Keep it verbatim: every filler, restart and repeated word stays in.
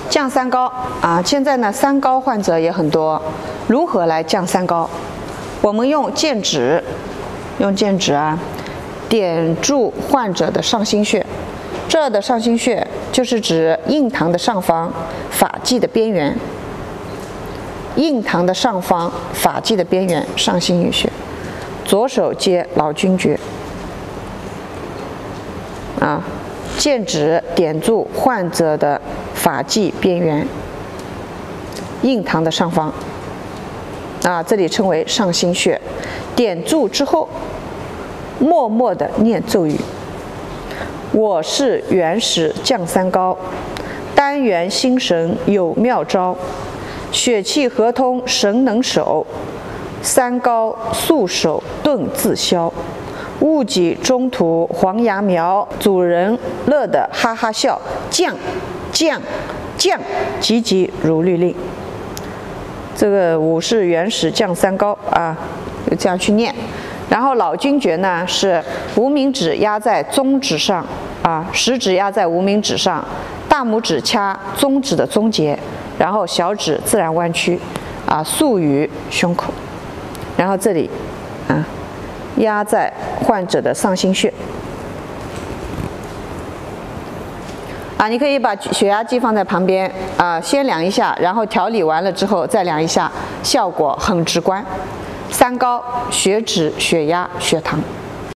降三高啊，现在呢三高患者也很多，如何来降三高？我们用剑指，用剑指啊，点住患者的上心穴。这儿的上心穴就是指印堂的上方发际的边缘，印堂的上方发际的边缘上心穴。左手接老君诀啊，剑指点住患者的发际边缘，印堂的上方啊，这里称为上心穴。点住之后，默默地念咒语。我是元始降三高，单元心神有妙招，血气合通神能守，三高素手顿自消，误己中途黄芽苗，主人乐得哈哈笑，降降降，急急如律令。这个五是元始降三高啊，就这样去念。然后老君诀呢是无名指压在中指上啊，食指压在无名指上，大拇指掐中指的中节，然后小指自然弯曲啊，束于胸口，然后这里啊压在患者的上心穴啊，你可以把血压计放在旁边啊，先量一下，然后调理完了之后再量一下，效果很直观。三高：血脂、血压、血糖。